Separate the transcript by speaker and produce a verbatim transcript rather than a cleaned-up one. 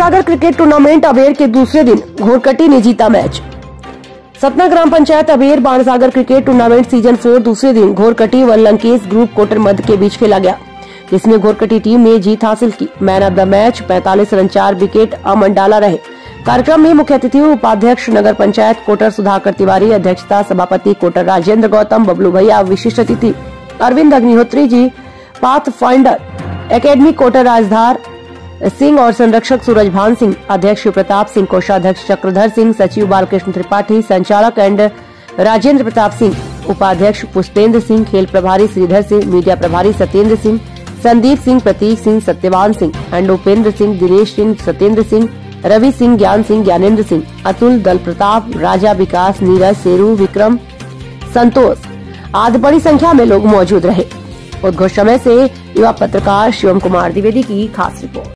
Speaker 1: Bansagar cricket tournament अबेर के दूसरे दिन घोरकटी ने जीता मैच। सतना ग्राम पंचायत अबेर Bansagar cricket tournament season four दूसरे दिन घोरकटी व लंकेश ग्रुप कोटर मध्य के बीच खेला गया, जिसमें घोरकटी टीम ने जीत हासिल की। मैन ऑफ द मैच पैंतालीस रन चार विकेट अमन डाला रहे। कार्यक्रम में मुख्य अतिथि उपाध्यक्ष नगर पंचायत कोटर सुधाकर तिवारी, अध्यक्षता सभापति कोटर राजेंद्र गौतम, बबलू भैया, विशिष्ट अतिथि Arvind Agnihotri ji, path finder academy Kotar Rajdhar Singh और संरक्षक सूरज भान सिंह, अध्यक्ष प्रताप सिंह, कोषाध्यक्ष चक्रधर सिंह, सचिव बालकृष्ण त्रिपाठी, संचालक एंड राजेंद्र प्रताप सिंह, उपाध्यक्ष पुष्पेंद्र सिंह, खेल प्रभारी श्रीधर सिंह, मीडिया प्रभारी सत्येंद्र सिंह, संदीप सिंह, प्रतीक सिंह, सत्यवान सिंह एंड उपेंद्र सिंह, दिनेश सिंह, सत्येंद्र सिंह, रवि सिंह, ज्ञान सिंह, ज्ञानेन्द्र सिंह, अतुल, दल प्रताप, राजा, विकास, नीरज, शेरू, विक्रम, संतोष आदि बड़ी संख्या में लोग मौजूद रहे। उद्घोष समय से युवा पत्रकार शिवम कुमार द्विवेदी की खास रिपोर्ट।